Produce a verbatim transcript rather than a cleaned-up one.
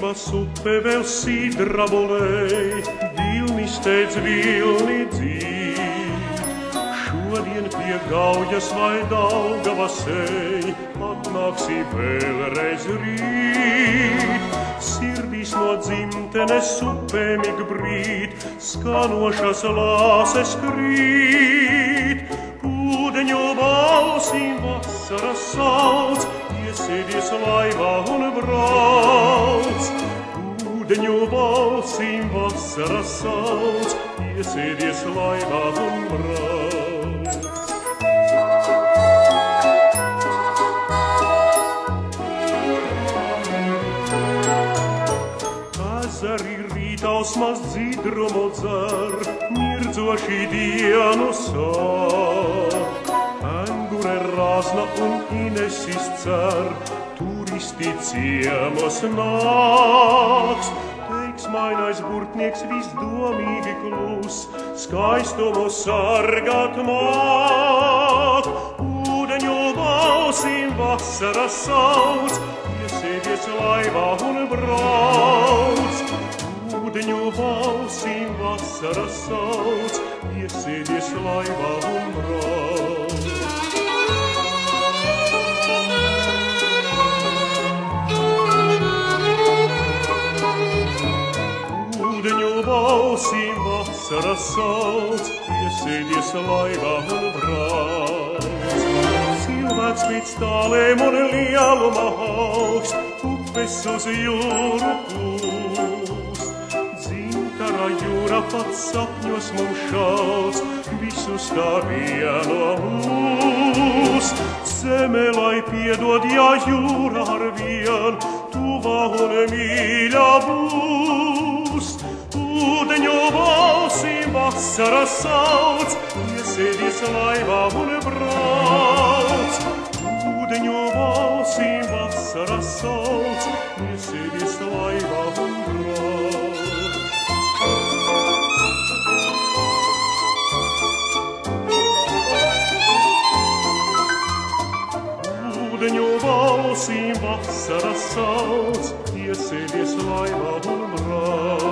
Laivas upe vēl sidrabolei, vilni steidz vilni dzīt. Šodien pie Gaujas vai Daugavas ej, atnāksi vēlreiz rīt. Sirdīs no dzimtenes upēm ik brīd, skanošas lāses krīt. Ūdeņu balsīm vasara sauc, iesēdies laivā un brauc. Ūdeņu balsīm vasara sauc, iesēdies laivā un brauc. Ezeri rītausmas dzidrumu dzer, mirdzoši dienu sāk. Angure rāzna un Inesis cer, turisti ciemos nāks. Teiksmainais burtnieks visdomīgi klus, skaistumu sargāt māk. Ūdeņu balsīm vasara sauc, iesēdies laivā un brauc. Ūdeņu balsīm vasara sauc, iesēdies laivā un brauc. Ūdeņu balsīm vasara sauc, iesēdies laivā un brauc. Cilvēks pēc tālēm un lieluma augst, upes uz jūru plūst. Dzintara jūra pats sapņos mums šauc, visus kā vienu mūs. Zeme, lai piedod, ja jūra ar vien, tuvā un mīļā būs. Ūdeņu balsīm vasara sauc, iesēdies laivā un brauc. Ūdeņu balsīm vasara sauc, iesēdies laivā un brauc. Ūdeņu balsīm vasara sauc, iesēdies laivā un brauc.